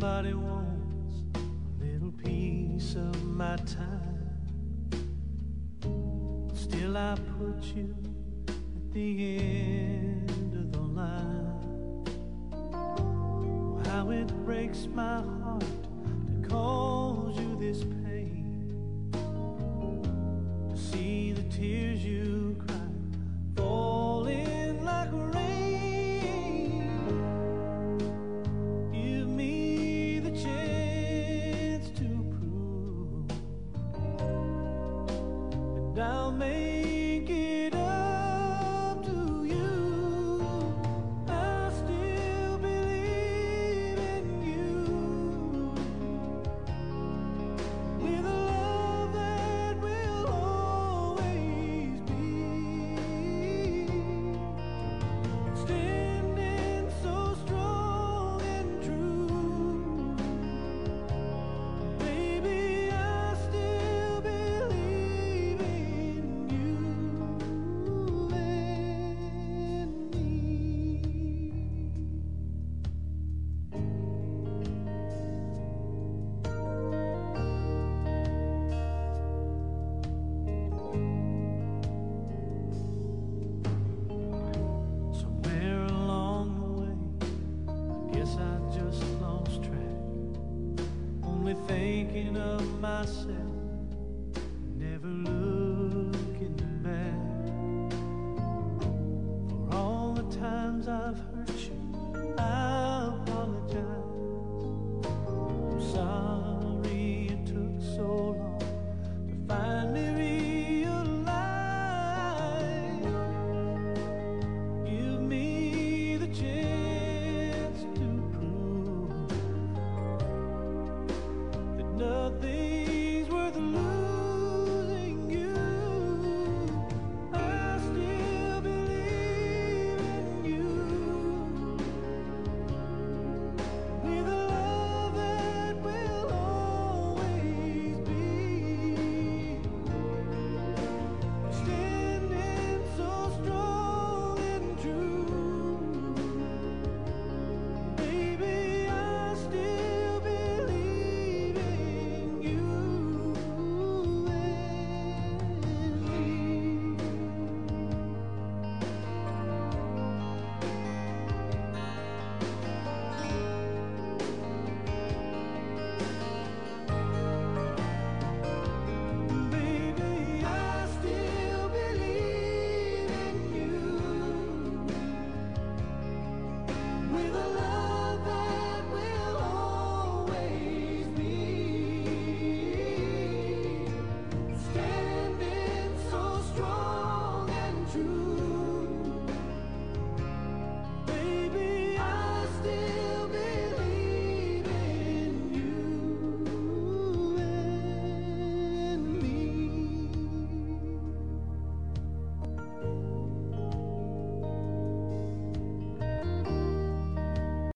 Somebody wants a little piece of my time, but still I put you at the end of the line. Oh, how it breaks my heart to cause you this pain, to see the tears you cry falling like rain. Give me the chance to prove that I'll make it up to you. I still believe in you, with a love that will always be standing so strong and true. Baby, I still believe in you and me. Somewhere along the way, I guess I just lost track, only thinking of myself